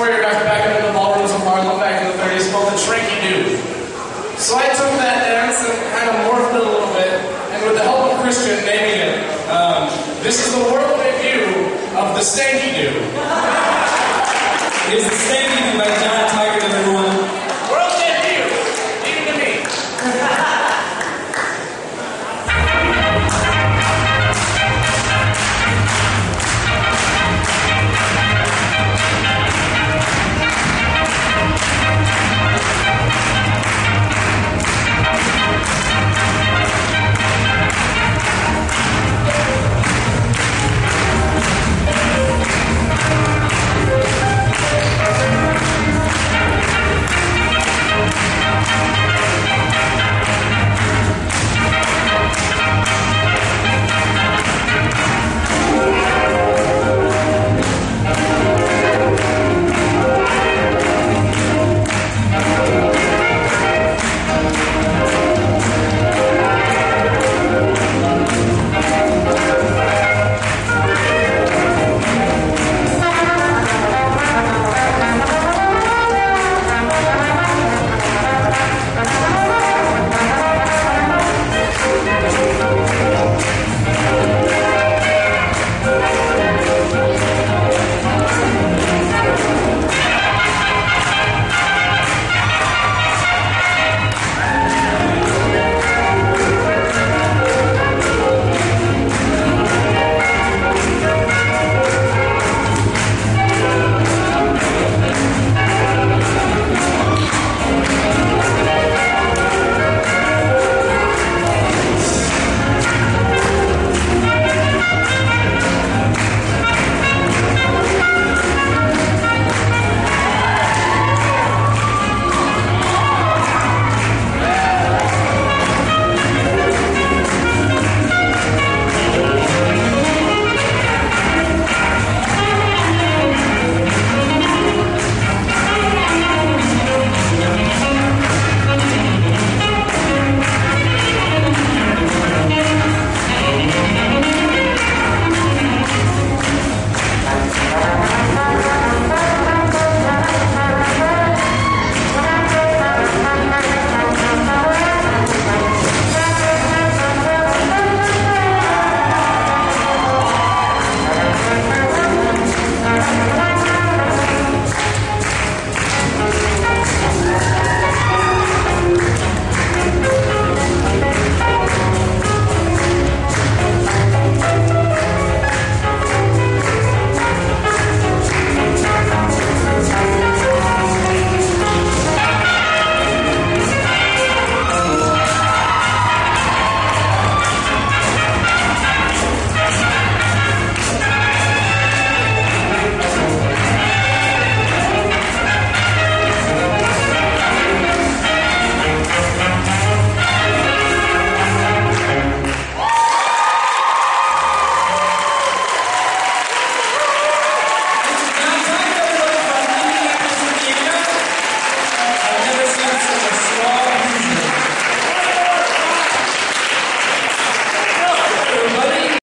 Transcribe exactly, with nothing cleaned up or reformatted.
choreographed back into the ballrooms of Harlem back in the thirties called the Tranky Dude. So I took that dance and kind of morphed it a little bit, and with the help of Christian naming it, um, this is the world debut of the Stanky Dude. It's the Stanky Dude by Jon